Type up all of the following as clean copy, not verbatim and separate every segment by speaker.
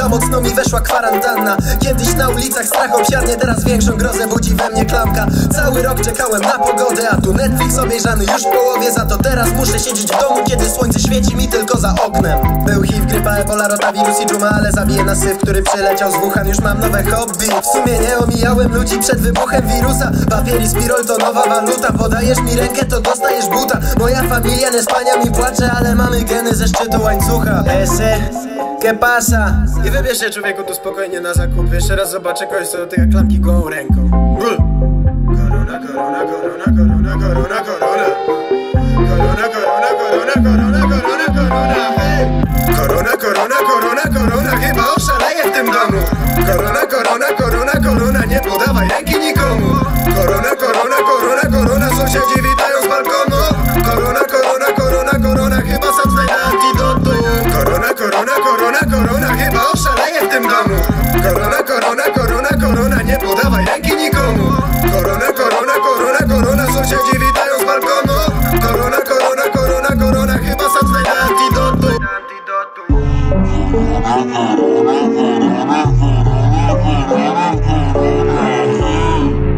Speaker 1: Za mocno mi weszła kwarantanna. Kiedyś na ulicach strach obsiadnie, teraz większą grozę budzi we mnie klamka. Cały rok czekałem na pogodę, a tu Netflix obejrzany już w połowie. Za to teraz muszę siedzieć w domu, kiedy słońce świeci mi tylko za oknem. Był HIV, grypa, ebola, rotawirus i dżuma, ale zabije nas syf, który przyleciał z Wuhan. Już mam nowe hobby. W sumie nie omijałem ludzi przed wybuchem wirusa. Papier i spirol to nowa waluta. Podajesz mi rękę, to dostajesz buta. Moja familia nie spania mi płacze, ale mamy geny ze szczytu łańcucha. Ese, que pasa? I wybierz się, człowieku, tu spokojnie na zakup. Jeszcze raz zobaczę kogoś, co dotyka klamki gołą ręką. Korona, korona, korona, korona, korona, korona. Korona, korona, korona, korona, korona, korona, hej! Korona, korona, korona, korona, chyba oszaleję w tym domu. Korona, korona, korona, korona, nie podawaj ręki nikomu. Korona, korona, korona, korona, sąsiedzi witają z balkonu. Korona, korona, korona, korona, chyba sam znajdę antidotu. Korona, korona, korona, korona, chyba oszaleję w tym domu. Korona, korona, korona, korona, nie podawaj ręki nikomu. Korona, korona, korona, korona, sąsiedzi witają z balkonu. Korona, korona, korona, korona, chyba sam znajdę antidotu.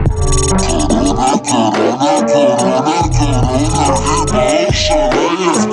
Speaker 2: Corona, corona, corona, chyba oszaleję w